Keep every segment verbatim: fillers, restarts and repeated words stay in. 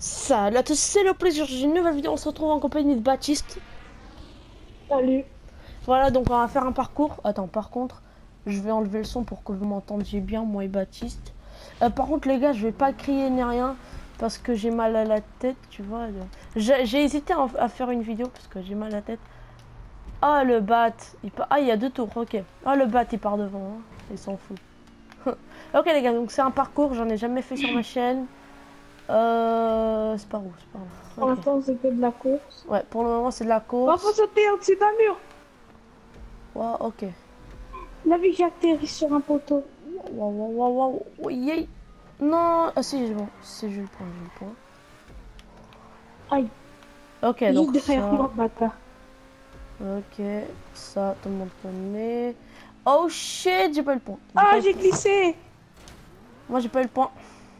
Salut à tous, c'est le plaisir, j'ai une nouvelle vidéo, on se retrouve en compagnie de Baptiste. Salut. Voilà, donc on va faire un parcours. Attends, par contre, je vais enlever le son pour que vous m'entendiez bien, moi et Baptiste. Euh, par contre, les gars, je vais pas crier ni rien parce que j'ai mal à la tête, tu vois. J'ai j'ai hésité à, à faire une vidéo parce que j'ai mal à la tête. Ah, le bat, il part... Ah, il y a deux tours, ok. Ah, le bat, il part devant, hein. Il s'en fout. Ok, les gars, donc c'est un parcours, j'en ai jamais fait sur ma chaîne. Euh, c'est par où, c'est par où. Pour Ok. l'instant, c'est que de la course. Ouais, pour le moment, c'est de la On faut course. sauter au-dessus d'un mur. Wow, ok. La vie, j'ai atterri sur un poteau. Waouh, waouh, waouh, waouh. Oh, yay. Non, ah si, j'ai bon. Si, j'ai le point, j'ai le point. Aïe, Ok, juste donc derrière ça. moi, bâtard. Ok, ça, tout le monde connaît. Oh shit, j'ai pas eu le point. J'ai pas Ah, eu le j'ai point. glissé. Moi, j'ai pas eu le point.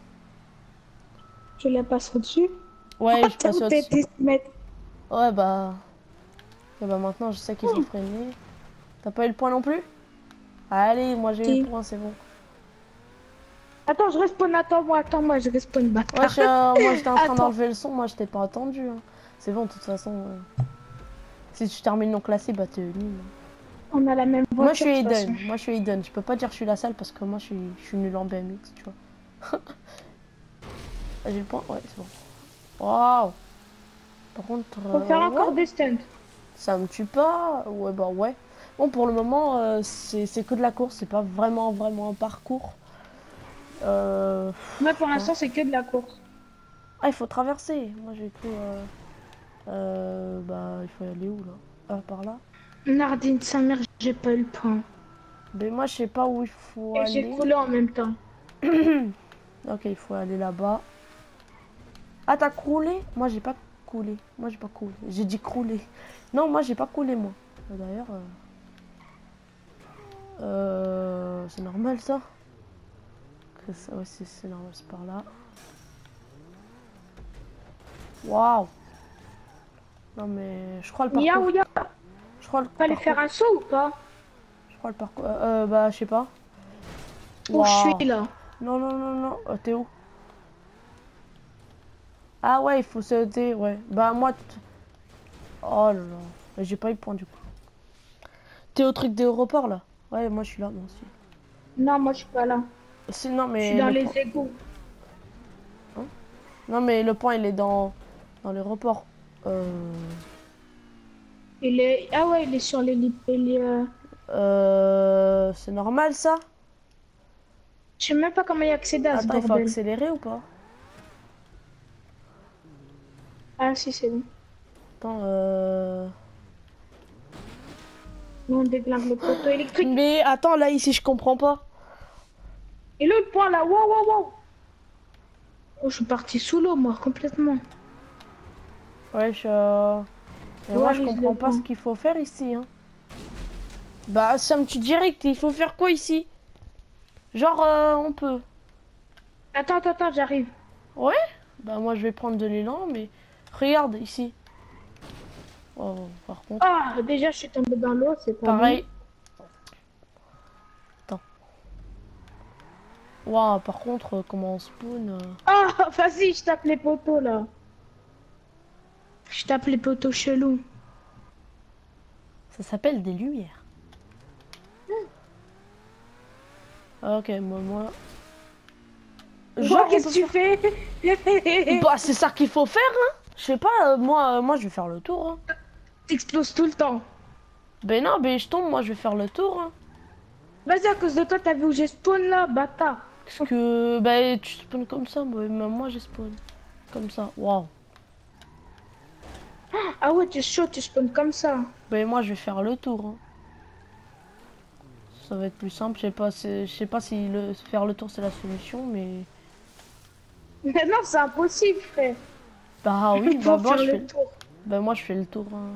Je l'ai passé au-dessus. Oh, Ouais, je t'as où passe t'as au-dessus. été se mettre? Ouais, bah. Et bah maintenant, je sais qu'il faut freiner. T'as pas eu le point non plus? Allez, moi j'ai eu le Si. point, c'est bon. Attends, je respawn. Attends-moi, attends-moi, je respawn, Ouais, bâtard. je, euh, moi j'étais en train Attends. d'enlever le son, moi je t'ai pas attendu. Hein. C'est bon, de toute façon. euh, Si tu termines non classé, bah t'es nul. On a la même Moi je voiture, suis de toute façon. Aiden, moi je suis Aiden. Je peux pas dire que je suis la salle parce que moi je suis, je suis nul en B M X, tu vois. Ah, j'ai le point? Ouais, c'est bon. Waouh! Par contre, Faut faire euh, ouais, encore des stunts. ça me tue pas. Ouais, bah ouais. Bon, pour le moment, euh, c'est c'est que de la course, c'est pas vraiment, vraiment un parcours. Euh... Mais pour ouais. l'instant, c'est que de la course. Ah, il faut traverser. Moi j'ai cru. Euh... euh, bah, il faut aller où là? Ah, par là? Nardine, sa mère, j'ai pas eu le point. Mais moi je sais pas où il faut Et j'ai aller. coulé en même temps. Ok, il faut aller là-bas. Ah, t'as croulé? Moi, j'ai pas coulé. Moi, j'ai pas coulé. J'ai dit crouler. Non, moi, j'ai pas coulé, moi. D'ailleurs, euh... euh, c'est normal, ça? Que ça ouais, c'est normal, c'est par là. Waouh! Non, mais je crois le Mia parcours. ou ya? Je crois le Fallait faire parcours. un saut ou pas? Je crois le parcours. Euh, euh, bah, je sais pas. Où je suis Waouh! là? Non, non, non, non. Euh, T'es où? Ah, ouais, il faut sauter, ouais. Bah, moi. Oh là là. J'ai pas eu le point, du coup. T'es au truc d'aéroport, là? Ouais, moi, je suis là, moi aussi. Non, moi je suis pas là. Si, non, Je suis mais dans le les point. égouts. Hein. Non, mais le point, il est dans, dans l'aéroport. Euh... Il est... Ah ouais, il est sur les... li- les, euh, Euh... C'est normal, ça? Je sais même pas comment y accéder à ce Attends, il faut bordel. accélérer ou pas? Ah si, c'est bon. Attends, euh... Nous, on déglingue le poteau électrique. Mais attends, là, ici, je comprends pas. Et l'autre point là, wow, wow, wow. Oh, je suis parti sous l'eau, moi, complètement. Ouais, je... euh, Et moi, je Waris le comprends pas ce point. qu'il faut faire ici, hein. Bah, ça me tue direct. Il faut faire quoi ici? Genre, euh, on peut. Attends, attends, attends, j'arrive. Ouais? Bah, moi, je vais prendre de l'élan, mais... Regarde, ici. Oh, par contre, Ah, déjà, je suis tombée dans l'eau, c'est pas bon. pareil. Attends. Waouh, par contre, euh, comment on spawn euh, Ah, vas-y, je tape les poteaux là. Je tape les poteaux chelous. Ça s'appelle des lumières. Ah, ok, moi, moi... Moi, Genre, on qu'est-ce peut que tu faire... fais? Bah, c'est ça qu'il faut faire, hein. Je sais pas, euh, moi, euh, moi, je vais faire le tour, hein. T'exploses tout le temps. Ben non, ben je tombe, moi, je vais faire le tour, hein. Vas-y, à cause de toi, t'as vu où j'ai spawn là, bâtard. Parce que, ben, tu spawns comme ça, moi, même moi, j'ai spawn. Comme ça, waouh. Ah ouais, tu es chaud, tu spawns comme ça. Ben, moi, je vais faire le tour, hein. Ça va être plus simple, je sais pas, je sais pas si le, faire le tour, c'est la solution, mais... Mais non, c'est impossible, frère. Bah oui, Il bah faut moi, faire je fais... le tour. Ben, moi, je fais le tour, hein.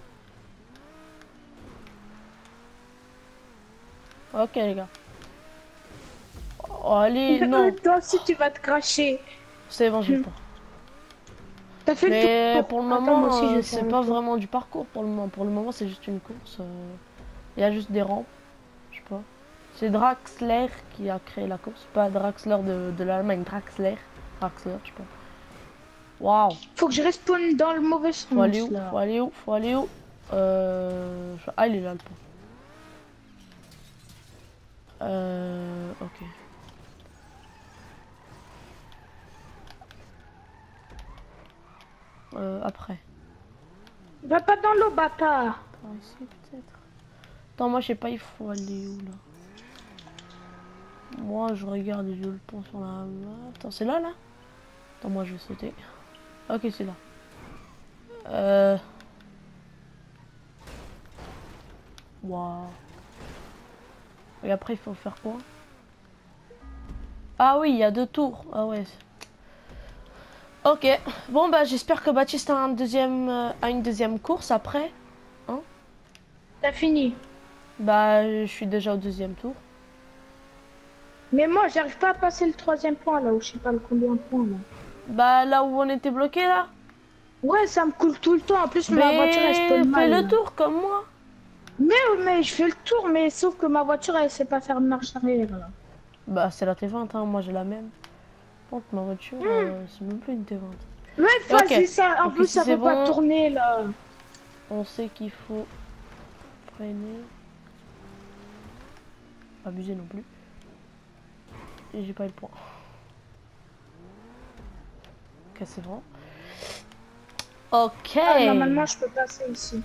Ok, les gars. Oh, allez, non. Toi aussi, tu vas te cracher. C'est bon, j'ai le point. T'as fait le Mais tour. pour le Attends, moi moment, aussi, je euh, vais c'est faire le pas tour. vraiment du parcours pour le moment. Pour le moment, c'est juste une course. euh, Il y a juste des rampes. Je sais pas. C'est Draxler qui a créé la course. Pas Draxler de, de l'Allemagne, Draxler. Draxler, je sais pas. Waouh. Faut que je respawn dans le mauvais sens. Faut aller où? là. Faut aller où? Faut aller où? Euh... je- Ah, il est là le pont. Euh... Ok. Euh, après. Va pas dans l'eau, bâtard. Par ici peut-être. Attends, moi je sais pas, il faut aller où là? Moi je regarde il est où le pont sur la map. Attends, c'est là là? Attends, moi je vais sauter. Ok, c'est là. Euh... Waouh. Et après il faut faire quoi? Ah oui, il y a deux tours. Ah ouais. Ok. Bon bah j'espère que Baptiste a un deuxième, euh, a une deuxième course après. Hein? T'as fini. Bah je suis déjà au deuxième tour. Mais moi, j'arrive pas à passer le troisième point là, où je sais pas le combien de points là. Bah là où on était bloqué là. Ouais, ça me coule tout le temps. En plus, ma voiture elle Mais spawn fais mal. le là. tour comme moi. Mais, mais je fais le tour, mais sauf que ma voiture elle sait pas faire de marche arrière là. Bah c'est la T vingt, hein. Moi j'ai la même. Par contre ma voiture, euh, c'est même plus une T vingt. Ouais, Ok. vas-y, ça. En Donc plus, ici, ça c'est peut pas bon. tourner là. On sait qu'il faut freiner. Pas abuser non plus. Et j'ai pas eu le point. Ok, c'est bon. Ok. Ah, normalement, je peux passer ici.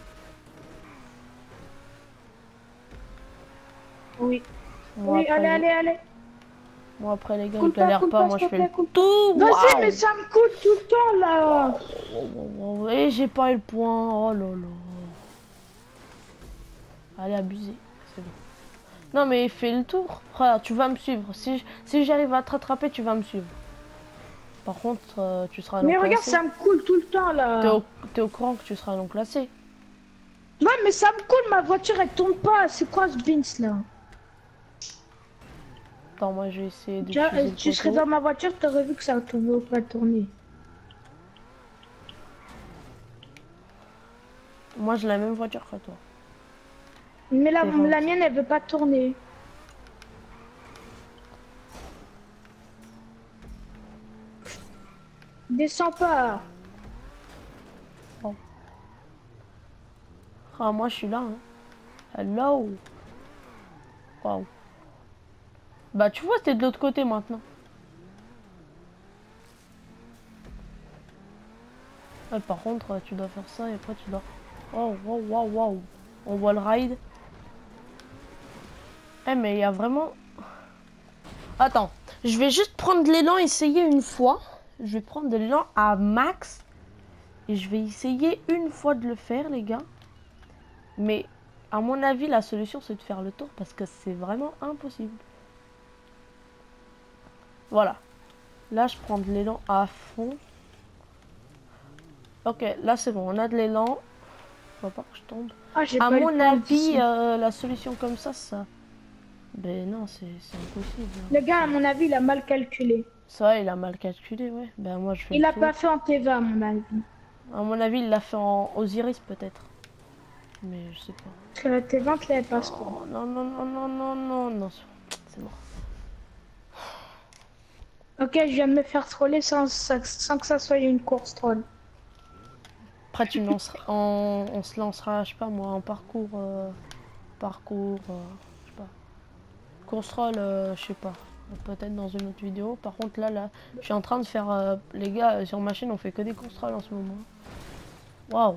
Oui. Moi, Oui, après, allez, les... allez, allez. Moi après les gars, Coule je pas, galère coule pas. pas, Moi s'il je te fais le plaît, coule. tout. Vas-y, Waouh. mais ça me coule tout le temps là. Oh, oh, oh, et j'ai pas eu le point. Oh là là. Allez, abuser. C'est bon. Non mais fais le tour. Frère, tu vas me suivre. Si, si j'arrive à te rattraper, tu vas me suivre. Par contre, euh, tu seras non Mais regarde, classé. ça me coule tout le temps T'es là. au, t'es au courant que tu seras non classé. Ouais, mais ça me coule, ma voiture elle tourne pas. C'est quoi ce bins là? Attends, moi je vais essayer de Tu, vois, fuser euh, le tu serais poteau. dans ma voiture, t'aurais vu que ça ne pas tourner. Moi j'ai la même voiture que toi. Mais la, T'es gentil. la mienne elle veut pas tourner. Descends pas. Ah moi je suis là. Hein. Hello. Waouh. Bah tu vois, t'es de l'autre côté maintenant. Ouais, par contre, tu dois faire ça et après tu dois... Oh, wow, wow, wow. On voit le ride. Eh, mais il y a vraiment... Attends, je vais juste prendre l'élan, essayer une fois. Je vais prendre de l'élan à max. Et je vais essayer une fois de le faire, les gars. Mais, à mon avis, la solution, c'est de faire le tour parce que c'est vraiment impossible. Voilà. Là, je prends de l'élan à fond. Ok, là, c'est bon. On a de l'élan. Faut pas que je tombe. Ah, j'ai À pas eu mon le point avis, d'ici. euh, la solution comme ça, ça... Ben non, c'est impossible. Hein. Le gars, à mon avis, il a mal calculé. C'est vrai, il a mal calculé, ouais. Ben moi, je fais Il le a tour. pas fait en T vingt, à mon avis. À mon avis, il l'a fait en Osiris, peut-être. Mais je sais pas. Parce que la T vingt, là, elle passe pas. Oh, non, non, non, non, non, non, non. C'est bon. Ok, je viens de me faire troller sans, sans que ça soit une course troll. Après, tu me lanceras, on, on se lancera, je sais pas moi, en parcours... Euh, parcours... Euh, je sais pas. Course roll, euh, je sais pas. Peut-être dans une autre vidéo. Par contre, là, là, je suis en train de faire... Euh, les gars, euh, sur ma chaîne, on fait que des courses roll en ce moment. Waouh.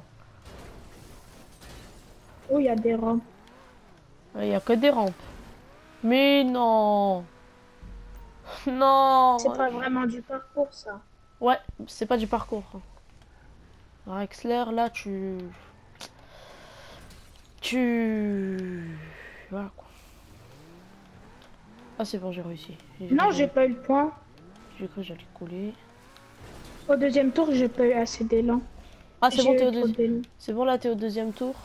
Oh, il y a des rampes. Il y a que des rampes. Mais non. Non. C'est pas vraiment du parcours, ça. Ouais, c'est pas du parcours. Alors, Exler, là, tu... Tu... Voilà, quoi. Ah, c'est bon, j'ai réussi. Non, j'ai pas eu le point. J'ai cru que j'allais couler. Au deuxième tour, j'ai pas eu assez d'élan. Ah, c'est bon, J'ai t'es eu au trop deuxième... d'élan. C'est bon, là, t'es au deuxième tour.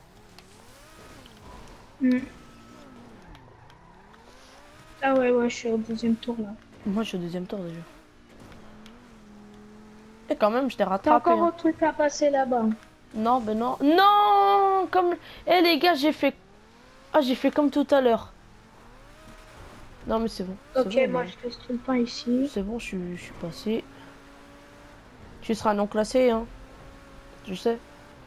Hmm. Ah ouais, ouais, je suis au deuxième tour, là. Moi, je suis au deuxième tour, déjà. Et quand même, je t'ai T'as rattrapé. encore Hein. un truc à passer là-bas. Non, ben non. Non. Comme... Eh, les gars, j'ai fait... Ah, j'ai fait comme tout à l'heure. Non, mais c'est bon. Ok, bon, moi bon. je laisse tout le temps ici. C'est bon, je suis, je suis passé. Tu seras non classé, hein. Tu sais.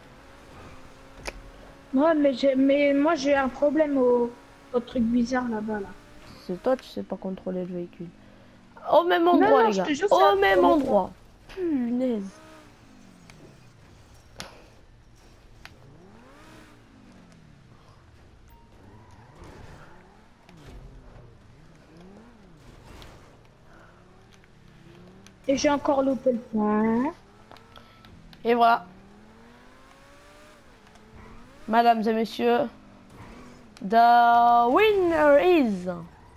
Ouais, mais, j'ai- mais moi j'ai un problème au, au truc bizarre là-bas là. C'est toi, tu sais pas contrôler le véhicule. Au même Non, endroit, non, les je gars. te jure, c'est Au un même problème. endroit. Punaise. Et j'ai encore loupé le point. Et voilà. Mesdames et messieurs, the winner is...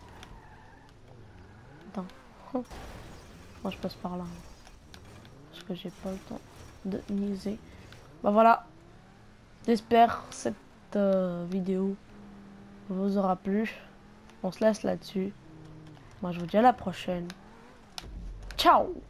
Attends. Moi, je passe par là. Parce que j'ai pas le temps de niaiser. Bah voilà. J'espère cette euh, vidéo vous aura plu. On se laisse là-dessus. Moi, je vous dis à la prochaine. Ciao!